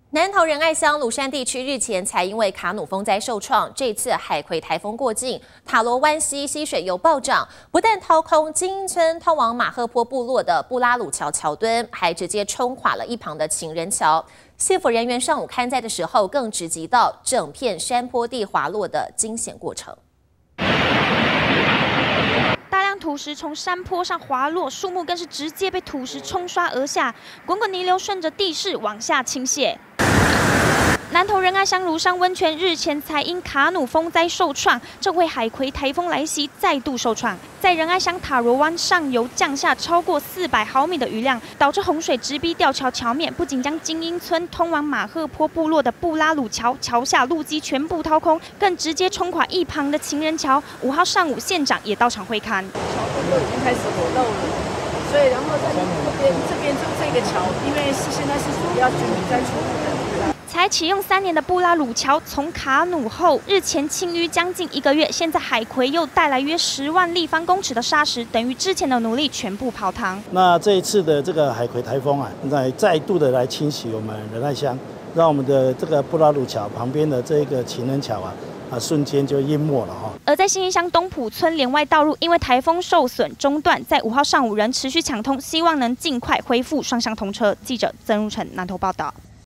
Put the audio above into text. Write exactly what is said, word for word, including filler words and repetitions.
南投仁爱乡鲁山地区日前才因为卡努风灾受创，这次海葵台风过境，塔罗湾溪溪水又暴涨，不但掏空金英村通往马赫坡部落的布拉鲁桥桥墩，还直接冲垮了一旁的情人桥。县府人员上午勘灾的时候，更直击到整片山坡地滑落的惊险过程。 大量土石从山坡上滑落，树木更是直接被土石冲刷而下，滚滚泥流顺着地势往下倾泻。南投仁爱乡芦山温泉日前才因卡努风灾受创，这回海葵台风来袭再度受创，在仁爱乡塔罗湾上游降下超过四百毫米的雨量，导致洪水直逼吊桥桥面，不仅将金英村通往马赫坡部落的布拉鲁桥桥下路基全部掏空，更直接冲垮一旁的情人桥。五号上午，县长也到场会勘。 桥墩都已经开始裸露了，所以然后在这边这边就这个桥，因为是现在是主要居民在处理的。 才启用三年的布拉鲁桥，从卡努后日前清淤将近一个月，现在海葵又带来约十万立方公尺的沙石，等于之前的努力全部泡汤。 那这一次的这个海葵台风啊，来再度的来侵袭我们仁爱乡，让我们的这个布拉鲁桥旁边的这个情人桥啊。 啊，瞬间就淹没了哈。 而在新义乡东埔村连外道路，因为台风受损中断，在五号上午仍持续抢通，希望能尽快恢复双向通车。记者曾如成南投报道。